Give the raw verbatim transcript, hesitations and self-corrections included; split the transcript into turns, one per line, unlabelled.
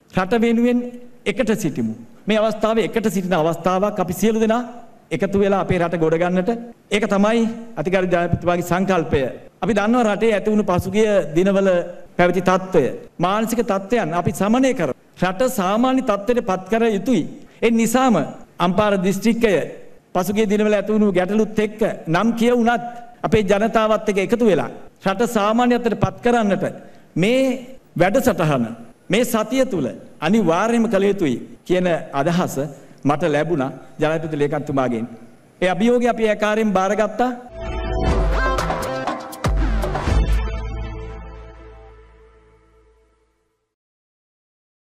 රට වෙනුවෙන් එකට සිටිමු. මේ අවස්ථාවේ එකට සිටින අවස්ථාවක් අපි සියලු දෙනා එකතු වෙලා අපේ රට ගොඩ ගන්නට ඒක තමයි අතිගාරී ජනාධිපතිතුමාගේ සංකල්පය. අපි දන්නවා රටේ ඇති වුණු පසුගිය දිනවල පැවති තත්ත්වය, මානසික තත්ත්වයන් අපි සමනය කර රට සාමාන්‍ය තත්ත්වයට පත් කර යුතුයි. ඒ නිසාම අම්පාර දිස්ත්‍රික්කය පසුගිය දිනවල ඇති වුණු ගැටලුත් එක්ක නම් කියවුණත් අපේ ජනතාවත් එක්ක එකතු වෙලා රට සාමාන්‍ය තත්ත්වයට පත් කරන්නට මේ වැඩසටහන මේ සතිය තුල අනිවාර්යයෙන්ම කළ යුතුයි කියන අදහස මට ලැබුණා ජනාධිපති ලේකම්තුමාගෙන්. ඒ අභියෝගය අපි ඒකාරයෙන් බාරගත්තා.